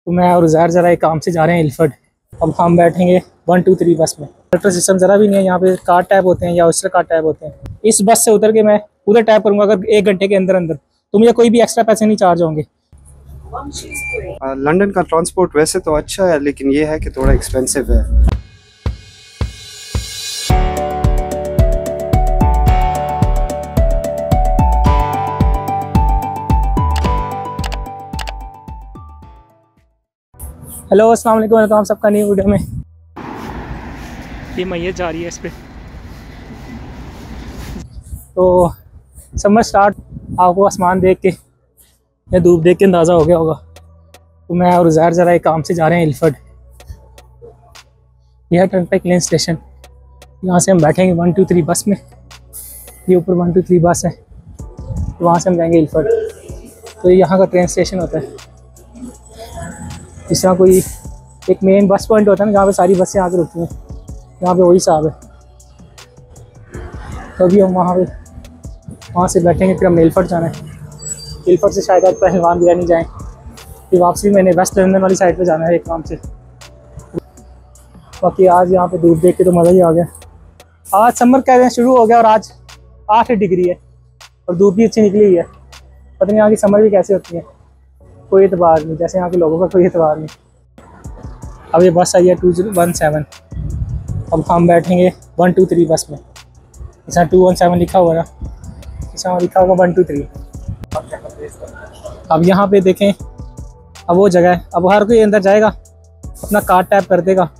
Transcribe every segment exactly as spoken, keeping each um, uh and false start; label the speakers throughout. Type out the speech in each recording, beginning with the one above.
Speaker 1: तो मैं और ज़ाहिर ज़रा एक काम से जा रहे हैं इल्फर्ड। अब हम बैठेंगे वन टू थ्री बस में। मेट्रो सिस्टम ज़रा भी नहीं है यहाँ पे। कार्ड टैप होते हैं या ऑयस्टर कार्ड टैप होते हैं। इस बस से उतर के मैं उधर टैप करूँगा अगर एक घंटे के अंदर अंदर, तो मुझे कोई भी एक्स्ट्रा पैसे नहीं चार्ज होंगे।
Speaker 2: लंदन का ट्रांसपोर्ट वैसे तो अच्छा है, लेकिन ये है कि थोड़ा एक्सपेंसिव है।
Speaker 1: हेलो अस्सलाम वालेकुम, वेलकम सबका न्यू वीडियो में। ये मैयत जा रही है इस पर। तो समर स्टार्ट, आपको आसमान देख के या धूप देख के अंदाज़ा हो गया होगा। तो मैं और ज़ाहिर ज़रा एक काम से जा रहे हैं इल्फर्ड। यह है टर्नपाइक लेन स्टेशन। यहाँ से हम बैठेंगे वन टू थ्री बस में। ये ऊपर वन टू थ्री बस है, तो वहाँ से हम जाएंगे इल्फर्ड। तो यहाँ का ट्रेन स्टेशन होता है। जिस तरह कोई एक मेन बस पॉइंट होता है ना, जहाँ पे सारी बसें आकर रुकती हैं, यहाँ पे वही साहब है। तो अभी हम वहाँ पे वहाँ से बैठेंगे, फिर हम इल्फर्ड जाना है। इल्फर्ड से शायद आज पहलवान बिरयानी जाएँ, फिर वापसी मैंने वेस्ट लंदन वाली साइड पे जाना है एक काम से। बाकी आज यहाँ पे धूप देख के तो मज़ा ही आ गया। आज समर कह रहे हैं शुरू हो गया और आज आठ डिग्री है और धूप भी अच्छी निकली हुई है। पता नहीं यहाँ की समर भी कैसे होती है, कोई एतबार नहीं, जैसे यहाँ के लोगों का कोई एतबार नहीं। अब ये बस आई है टू जीरो वन सेवन। अब हम बैठेंगे वन टू थ्री बस में। इसमें टू वन सेवन लिखा हुआ है ना, इसमें लिखा होगा वन टू थ्री। अब यहाँ पे देखें, अब वो जगह है। अब हर कोई अंदर जाएगा, अपना कार्ड टैप कर देगा,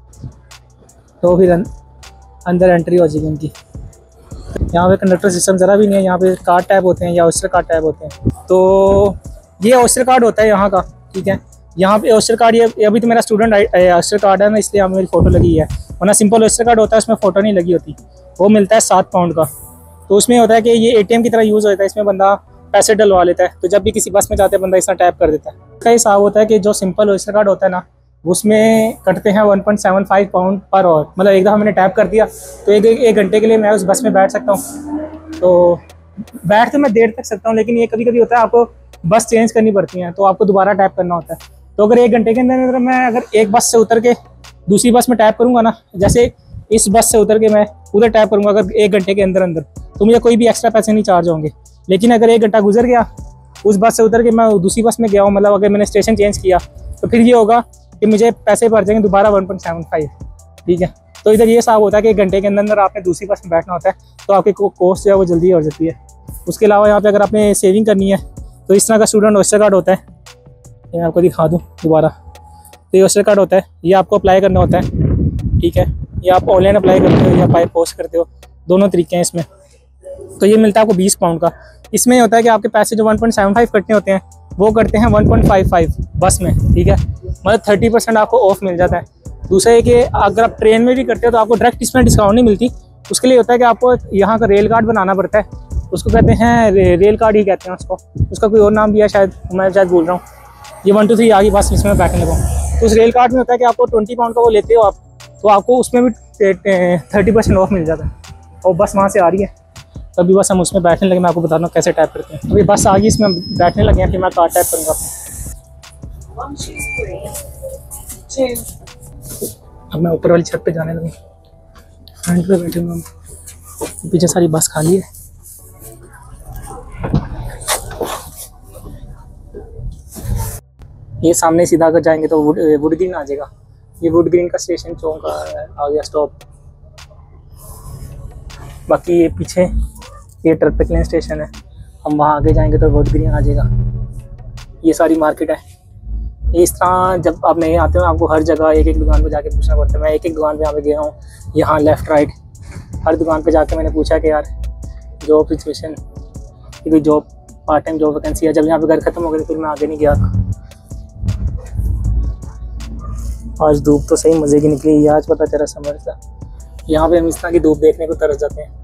Speaker 1: तो फिर अंदर एंट्री हो जाएगी उनकी। यहाँ पे कंडक्टर सिस्टम ज़रा भी नहीं है। यहाँ पे कार्ड टैप होते हैं या ऑयस्टर कार्ड टैप होते हैं। तो ये ऑयस्टर कार्ड होता है यहाँ का, ठीक है। यहाँ पे ऑयस्टर कार्ड, ये अभी तो मेरा स्टूडेंट ऑयस्टर कार्ड है ना, इसलिए यहाँ मेरी फ़ोटो लगी है, वरना सिंपल ऑयस्टर कार्ड होता है उसमें फ़ोटो नहीं लगी होती। वो मिलता है सात पाउंड का। तो उसमें होता है कि ये एटीएम की तरह यूज़ होता है, इसमें बंदा पैसे डलवा लेता है। तो जब भी किसी बस में जाते हैं बंदा इसमें टैप कर देता है। इसका हिसाब होता है कि जो सिंपल ऑयस्टर कार्ड होता है ना, उसमें कटते हैं one point seven five pound per hour. मतलब एक दफ़ा मैंने टैप कर दिया तो एक एक घंटे के लिए मैं उस बस में बैठ सकता हूँ। तो बैठ तो मैं देर तक सकता हूँ, लेकिन ये कभी कभी होता है आपको बस चेंज करनी पड़ती है, तो आपको दोबारा टैप करना होता है। तो अगर एक घंटे के अंदर अंदर मैं अगर एक बस से उतर के दूसरी बस में टैप करूँगा ना, जैसे इस बस से उतर के मैं उधर टैप करूँगा अगर एक घंटे के अंदर अंदर, तो मुझे कोई भी एक्स्ट्रा पैसे नहीं चार्ज होंगे। लेकिन अगर एक घंटा गुजर गया, उस बस से उतर के मैं दूसरी बस में गया हूँ, मतलब अगर मैंने स्टेशन चेंज किया, तो फिर ये होगा कि मुझे पैसे भर जाएंगे दोबारा वन पॉइंट सेवन फाइव, ठीक है। तो इधर ये हिसाब होता है कि एक घंटे के अंदर अंदर आपने दूसरी बस में बैठना होता है, तो आपकी कोस्ट जो है वो जल्दी हो जाती है। उसके अलावा यहाँ पे अगर आपने सेविंग करनी है, तो इस तरह का स्टूडेंट ऑयस्टर कार्ड होता है। ये मैं आपको दिखा दूँ दोबारा। तो ये ऑयस्टर कार्ड होता है, ये आपको अप्लाई करना होता है, ठीक है। ये आप ऑनलाइन अप्लाई करते हो या बाय पोस्ट करते हो, दोनों तरीके हैं इसमें। तो ये मिलता है आपको बीस पाउंड का। इसमें होता है कि आपके पैसे जो वन पॉइंट सेवन फाइव कटने होते हैं, वो करते हैं वन पॉइंट फाइव फाइव बस में, ठीक है। मतलब थर्टी परसेंट आपको ऑफ मिल जाता है। दूसरा है कि अगर आप ट्रेन में भी करते हो तो आपको डायरेक्ट इसमें डिस्काउंट नहीं मिलती। उसके लिए होता है कि आपको यहाँ का रेल कार्ड बनाना पड़ता है। उसको कहते हैं रे, रेल कार्ड ही कहते हैं उसको, उसका कोई और नाम भी है शायद, मैं शायद बोल रहा हूँ। ये वन टू थ्री आ गई बस, इसमें बैठने लगा। तो उस रेल कार्ड में होता है कि आपको ट्वेंटी पाउंड का वो लेते हो आप, तो आपको उसमें भी थर्टी परसेंट ऑफ मिल जाता है। और बस वहाँ से आ रही है, तभी बस हम उसमें बैठने लगे। मैं आपको बताना कैसे टैप करते हैं। अभी बस आ गई, इसमें हम बैठने लगे हैं, फिर मैं कार्ड टैप करूँगा। अब मैं ऊपर वाली छत पे जाने लगा, फ्रंट पे बैठे हुए हम, पीछे सारी बस खाली है। ये सामने सीधा अगर जाएंगे तो वुड वुड ग्रीन आ जाएगा। ये वुड ग्रीन का स्टेशन चौक आ गया स्टॉप। बाकी ये पीछे ये टर्नपाइक लेन स्टेशन है। हम वहाँ आगे जाएंगे तो वुड ग्रीन आ जाएगा। ये सारी मार्केट है। इस तरह जब आप नए आते हो आपको हर जगह एक एक दुकान पे जाके पूछना पड़ता है। मैं एक एक दुकान पे यहाँ पे गया हूँ, यहाँ लेफ़्ट राइट हर दुकान पे जाके मैंने पूछा कि यार जॉब सिचुएशन कि कोई job part time job vacancy है। जब यहाँ पे घर ख़त्म हो गए फिर मैं आगे नहीं गया। आज धूप तो सही मज़े की निकली है, आज पता चला समर का। यहाँ पे हम इस तरह की धूप देखने को तरस जाते हैं।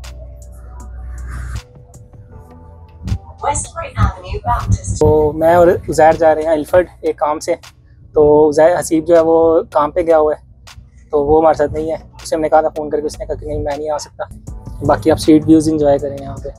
Speaker 1: तो मैं और उज़ैर जा रहे हैं इल्फर्ड एक काम से। तो उज़ैर हसीब जो है वो काम पे गया हुआ है, तो वो हमारे साथ नहीं है। उसे हमने कहा था फ़ोन करके, उसने कहा कि नहीं मैं नहीं आ सकता। बाकी आप स्ट्रीट व्यूज़ इंजॉय करें यहाँ पे।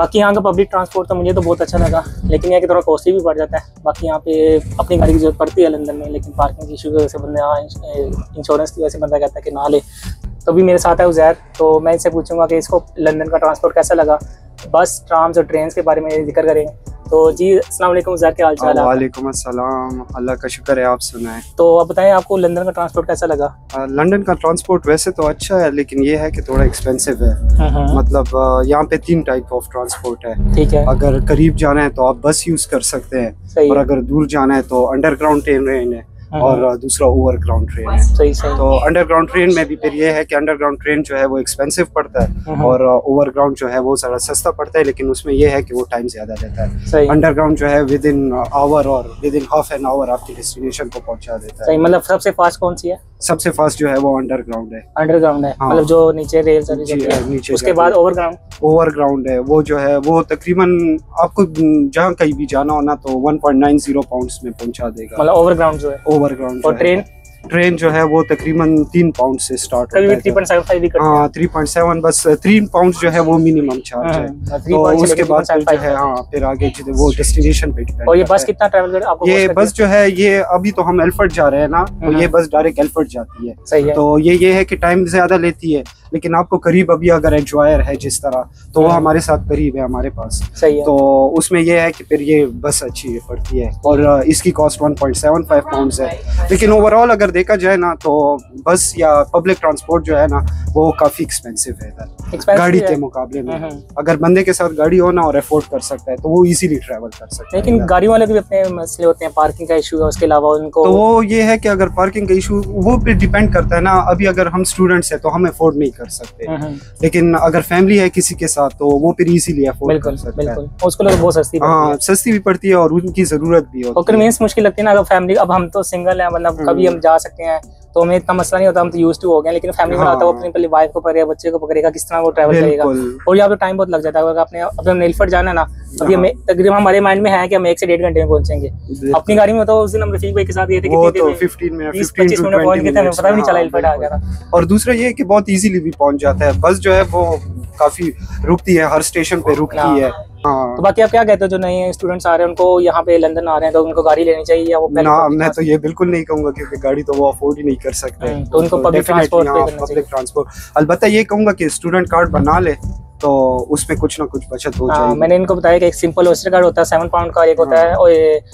Speaker 1: बाकी यहाँ का पब्लिक ट्रांसपोर्ट तो मुझे तो बहुत अच्छा लगा, लेकिन यह कि थोड़ा कॉस्टली भी पड़ जाता है। बाकी यहाँ पे अपनी गाड़ी की जरूरत पड़ती है लंदन में, लेकिन पार्किंग की इशू की वजह से बंदा यहाँ इंश्योरेंस की वजह से बंदा कहता है कि ना ले। तो भी मेरे साथ है उज़ैर, तो मैं इससे पूछूंगा कि इसको लंदन का ट्रांसपोर्ट कैसा लगा, बस, ट्राम्स और ट्रेन के बारे में जिक्र करेंगे। तो जी अस्सलाम वालेकुम उज़ैर, क्या हाल चाल है?
Speaker 2: वालेकुम अस्सलाम, अल्लाह का शुक्र है, आप सुनाएं।
Speaker 1: तो आप बताएं आपको लंदन का ट्रांसपोर्ट कैसा लगा?
Speaker 2: आ, लंदन का ट्रांसपोर्ट वैसे तो अच्छा है, लेकिन ये है कि थोड़ा एक्सपेंसिव है। मतलब आ, यहाँ पे तीन टाइप ऑफ ट्रांसपोर्ट है।
Speaker 1: ठीक है।
Speaker 2: अगर करीब जाना है तो आप बस यूज कर सकते हैं, और अगर दूर जाना है तो अंडरग्राउंड ट्रेन है और दूसरा ओवरग्राउंड ट्रेन है।
Speaker 1: सही सही।
Speaker 2: तो अंडरग्राउंड ट्रेन में भी फिर ये है कि अंडरग्राउंड ट्रेन जो है वो एक्सपेंसिव पड़ता है, और ओवरग्राउंड जो है वो ज़रा सस्ता पड़ता है, लेकिन उसमें ये है कि वो टाइम ज़्यादा लेता है। अंडरग्राउंड जो है विद इन आवर और within half an hour आपकी डेस्टिनेशन को पहुंचा देता है।
Speaker 1: मतलब सबसे फास्ट कौन सी है?
Speaker 2: सबसे फास्ट जो है वो अंडरग्राउंड है।
Speaker 1: अंडरग्राउंड है, मतलब जो नीचे रेल चली जाती है, नीचे। उसके बाद ओवरग्राउंड
Speaker 2: ओवरग्राउंड है, वो जो है वो तकरीबन आपको जहाँ कहीं भी जाना हो ना तो one point nine zero pounds में पहुंचा देगा।
Speaker 1: मतलब ओवरग्राउंड जो है।
Speaker 2: ओवरग्राउंड।
Speaker 1: और ट्रेन
Speaker 2: ट्रेन जो है वो तकरीबन तीन पाउंड से स्टार्ट होता है।
Speaker 1: थ्री पॉइंट सेवन फाइव भी करते हैं।
Speaker 2: हाँ, थ्री पॉइंट सेवन, बस तीन पाउंड जो है वो मिनिमम चार्ज है। तो उसके बाद जो है हाँ फिर आगे वो डेस्टिनेशन पे डिपेंड।
Speaker 1: और ये बस कितना ट्रैवल कर आपको?
Speaker 2: ये बस जो है ये अभी तो हम एल्फर्ट जा रहे हैं ना, तो ये बस डायरेक्ट एल्फर्ट जाती है।
Speaker 1: सही है।
Speaker 2: तो ये ये है कि टाइम ज्यादा लेती है, लेकिन आपको करीब अभी अगर एंजॉयर है जिस तरह, तो वो हमारे साथ करीब है हमारे पास।
Speaker 1: सही है।
Speaker 2: तो उसमें ये है कि फिर ये बस अच्छी पड़ती है, और इसकी cost one point seven five pounds है। लेकिन ओवरऑल अगर देखा जाए ना तो बस या पब्लिक ट्रांसपोर्ट जो है ना वो काफी एक्सपेंसिव है इधर गाड़ी के मुकाबले में। अगर बंदे के साथ गाड़ी हो ना और अफोर्ड कर सकता है तो वो इजीली ट्रैवल कर सकता है।
Speaker 1: लेकिन गाड़ी वाले के भी अपने मसले होते हैं, पार्किंग का इशू है, उसके अलावा उनको।
Speaker 2: तो वो ये है कि अगर पार्किंग का इशू वो पे डिपेंड करता है ना। अभी अगर हम स्टूडेंट्स हैं तो हम अफोर्ड नहीं कर सकते, लेकिन अगर फैमिली है किसी के साथ तो वो फिर इजीली अफोर्ड कर सकता है।
Speaker 1: उसको लोग बहुत सस्ती पड़ती है।
Speaker 2: हाँ, सस्ती भी पड़ती है और उनकी जरूरत भी होती है।
Speaker 1: कन्वीनियंस मुश्किल लगती है ना अगर फैमिली। अब हम तो सिंगल हैं, मतलब कभी हम जा सकते हैं तो हमें इतना मसला नहीं होता, हम तो यूज्ड टू हो गए। लेकिन फैमिली में आता है वो अपनी पहले वाइफ को पकड़ेगा, बच्चे को पकड़ेगा, किस तरह वो ट्रैवल करेगा, और यहाँ पे टाइम बहुत लग जाता है। अगर आपने अपने नेलफर्ट जाना है ना, अभी हमें तकरीबन हमारे माइंड में है कि हम एक से डेढ़ घंटे में पहुंचेंगे। अपनी गाड़ी में तो उस दिन हम रफीक भाई के साथ गए थे,
Speaker 2: वो तो फिफ्टीन मिनट पच्चीस मिनट पहुंच गए थे, हमें पता भी नहीं चला नेलफर्ट आ गया था। और दूसरा ये है कि बहुत इजीली भी पहुंच जाता है। बस जो है वो काफी रुकती है, हर स्टेशन पे रुकती है। हाँ।
Speaker 1: तो बाकी आप क्या कहते हो जो नए स्टूडेंट्स आ रहे हैं उनको यहाँ पे लंदन आ रहे हैं तो उनको गाड़ी लेनी चाहिए या वो पहले?
Speaker 2: ना, मैं तो ये बिल्कुल नहीं कहूंगा क्योंकि गाड़ी तो वो अफोर्ड ही नहीं कर सकते,
Speaker 1: तो उनको पब्लिक ट्रांसपोर्ट
Speaker 2: पब्लिक ट्रांसपोर्ट। अलबत्ता ये कहूंगा कि स्टूडेंट कार्ड बना ले तो उसमें कुछ ना कुछ बचत हो जाएगी।
Speaker 1: मैंने इनको बताया कि एक सिंपल ओस्टर कार्ड होता है सेवन पाउंड का, एक होता है और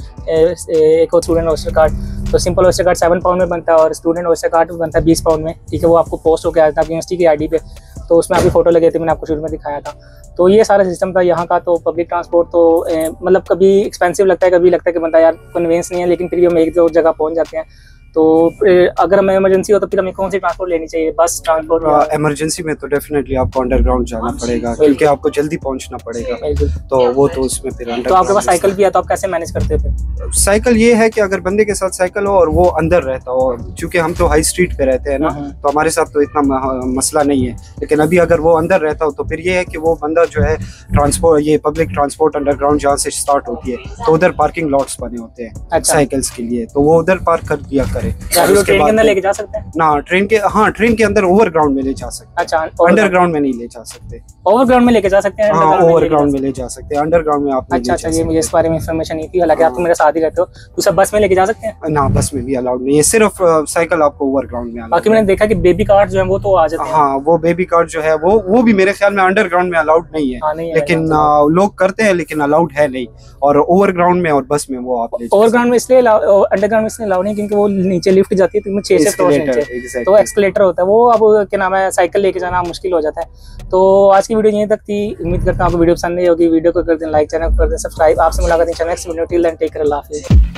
Speaker 1: एक स्टूडेंट ओस्टर कार्ड। तो simple Oyster card seven pound में बनता है और स्टूडेंट ओस्टर कार्ड बनता है बीस पाउंड में। ठीक है, वो आपको पोस्ट होकर आता है यूनिवर्सिटी की आईडी पे, तो उसमें आपकी फोटो लगे थे, मैंने आपको शुरू में दिखाया था। तो ये सारा सिस्टम था यहाँ का। तो पब्लिक ट्रांसपोर्ट तो ए, मतलब कभी एक्सपेंसिव लगता है, कभी लगता है कि बंदा यार कन्वीनियंस नहीं है, लेकिन फिर भी हम एक दो जगह पहुँच जाते हैं। तो अगर हमें इमरजेंसी हो तो फिर हमें कौन सी ट्रांसपोर्ट लेनी चाहिए? बस ट्रांसपोर्ट?
Speaker 2: इमरजेंसी में तो डेफिनेटली आपको अंडरग्राउंड जाना पड़ेगा क्योंकि आपको जल्दी पहुंचना पड़ेगा। तो वो तो उसमें फिर
Speaker 1: तो आपके पास साइकिल भी है तो आप कैसे मैनेज करते हो फिर?
Speaker 2: साइकिल ये है कि अगर बंदे के साथ साइकिल हो और वो अंदर रहता हो, क्योंकि हम तो हाई स्ट्रीट पे रहते हैं ना, तो हमारे साथ तो इतना मसला नहीं है। लेकिन अभी अगर वो अंदर रहता हो तो फिर ये है कि वो बंदा जो है ट्रांसपोर्ट, ये पब्लिक ट्रांसपोर्ट अंडरग्राउंड जहाँ से स्टार्ट होती है तो उधर पार्किंग लॉट्स बने होते हैं साइकिल्स के लिए, तो वो उधर पार्क कर दिया करे।
Speaker 1: ट्रेन के अंदर लेके जा सकते हैं
Speaker 2: ना? ट्रेन के हाँ ट्रेन के अंदर ओवरग्राउंड में ले जा सकते हैं।
Speaker 1: अच्छा,
Speaker 2: अंडरग्राउंड में नहीं ले जा सकते।
Speaker 1: ओवरग्राउंड में लेके जा सकते हैं?
Speaker 2: हाँ, ओवरग्राउंड में ले जा सकते हैं, अंडरग्राउंड में आप
Speaker 1: अच्छा अच्छा, ये मुझे इस बारे में इन्फॉर्मेशन नहीं थी। हालांकि आप तो मेरे साथ ही रहते हो। तो सब बस में लेके जा सकते हैं?
Speaker 2: ना, बस में भी अलाउड नहीं है, सिर्फ साइकिल आपको ओवरग्राउंड में।
Speaker 1: बाकी मैंने देखा कि बेबी कार्ड जो है वो तो आ जाते हैं।
Speaker 2: हाँ, वो बेबी कार्ड जो है वो वो भी मेरे ख्याल में अंडरग्राउंड में अलाउड नहीं है, लेकिन लोग करते हैं, लेकिन अलाउड है नहीं। और ओवरग्राउंड में और बस में वो आप
Speaker 1: ओवरग्राउंड में इसलिए, अंडरग्राउंड में इसलिए अलाउड नहीं क्योंकि वो नीचे लिफ्ट जाती है तो छह से फ्लोर नीचे, तो एक्सकलेटर होता है वो। अब क्या नाम है, साइकिल लेके जाना मुश्किल हो जाता है। तो आज की वीडियो यहीं तक थी। उम्मीद करता हूँ आपको वीडियो पसंद नहीं होगी। वीडियो को कर दें लाइक, चैनल को कर दें सब्सक्राइब। आपसे मुलाकात next video. Till then take care, अल्लाह हाफिज़।